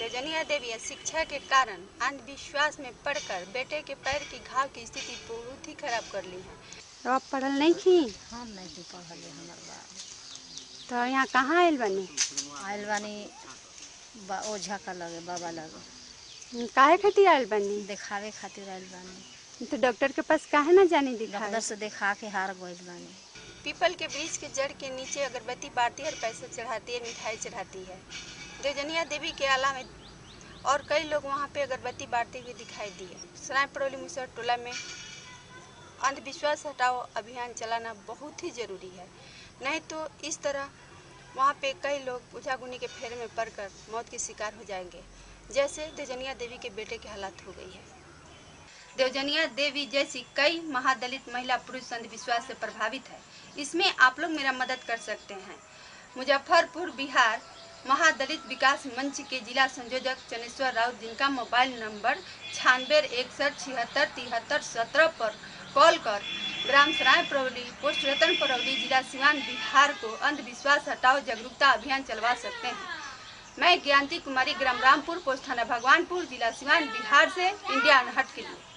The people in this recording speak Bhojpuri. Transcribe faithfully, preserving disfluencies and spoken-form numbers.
देवजनिया देवी शिक्षा के कारण अंधविश्वास में पड़कर बेटे के पैर की घाव की स्थिति बहुत ही खराब कर ली है। आप पढ़ल नहीं थी? हम नहीं थी पढ़ल हमार बाप। तो यहाँ कहाँ आयल बनी? आयल बानी ओझा का लगे, बाबा लगे। काहे खातिर आयल बनी? दिखावे खातिर आयल बानी। तो डॉक्टर के पास काहे ना जानी दिखावे? डॉक्टर से दिखा के हार गइल बानी। पीपल के वृक्ष के जड़ के नीचे अगरबत्ती बारती है और पैसे चढ़ाती है, मिठाई चढ़ाती है। देवजनिया देवी के अलावा और कई लोग वहाँ पे अगरबत्ती बारते हुए दिखाई दिए। सराय परौली मुसहर टोला में अंधविश्वास हटाओ अभियान चलाना बहुत ही ज़रूरी है, नहीं तो इस तरह वहाँ पे कई लोग उजागुनी के फेरे में पड़कर मौत के शिकार हो जाएंगे, जैसे देवजनिया देवी के बेटे की हालत हो गई है। देवजनिया देवी जैसी कई महादलित महिला पुरुष अंधविश्वास से प्रभावित है। इसमें आप लोग मेरा मदद कर सकते हैं। मुजफ्फरपुर बिहार महादलित विकास मंच के जिला संयोजक चनेश्वर राउत, जिनका मोबाइल नंबर छियानवे इकसठ छिहत्तर तिहत्तर सत्रह पर कॉल कर ग्राम सराय परौली, पोस्ट रतन परौली, जिला सिवान बिहार को अंधविश्वास हटाओ जागरूकता अभियान चलवा सकते हैं। मैं ज्ञानती कुमारी, ग्राम रामपुर, पोस्ट थाना भगवानपुर, जिला सिवान बिहार से इंडिया अनहट के लिए।